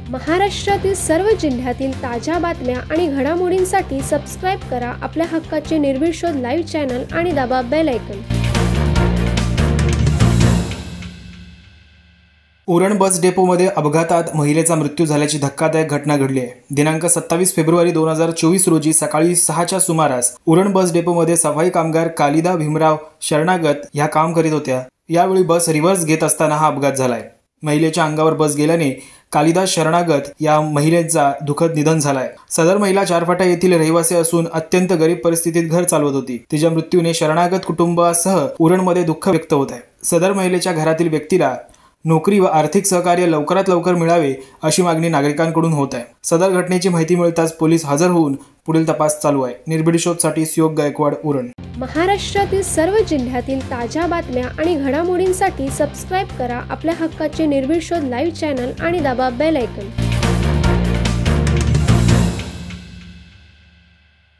महाराष्ट्रातील सर्व जिल्ह्यातील ताज्या बातम्या आणि घडामोडींसाठी सबस्क्राईब करा आपल्या हक्काचे निर्भीड शोध लाईव्ह चॅनल आणि दाबा बेल आयकॉन। उरण बस डेपोमध्ये अपघातात महिलेचा मृत्यू झाल्याची धक्कादायक घटना घडली आहे। दिनांक 27 फेब्रुवारी 2024 रोजी सकाळी 6च्या सुमारास उरण बस डेपोमध्ये सफाई कामगार कालिदा भीमराव शरणागत ह्या काम करीत होत्या। यावेळी बस रिव्हर्स घेत असताना हा अपघात झालाय। महिलेच्या अंगावर बस गेल्याने कालिदा शरणागत या महिलेचा दुःखद निधन झालाय। सदर महिला चारफाटा येथील रहिवासी असून अत्यंत गरीब परिस्थितीत घर चालवत होती। तिच्या मृत्यूने शरणागत कुटुंबासह उरणमध्ये दुःख व्यक्त होत आहे। सदर महिलेच्या घरातील व्यक्तीला नोकरी व आर्थिक सहकार्य लवकरात लवकर मिळावे अशी मागणी नागरिकांकडून होत आहे। सदर घटनेची माहिती मिळताच पोलीस हजर होऊन पुढील तपास चालू आहे। निर्भीड शोधसाठी सुयोग गायकवाड, उरण। महाराष्ट्रातील सर्व जिल्ह्यातील ताज्या बातम्या आणि घडामोडींसाठी सबस्क्राईब करा आपल्या हक्काचे निर्भीड शोध लाईव्ह चॅनल आणि दाबा बेल आयकॉन।